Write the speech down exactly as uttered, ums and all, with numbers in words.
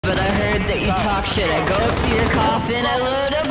But I heard that you talk shit. I go up to your coffin, I load up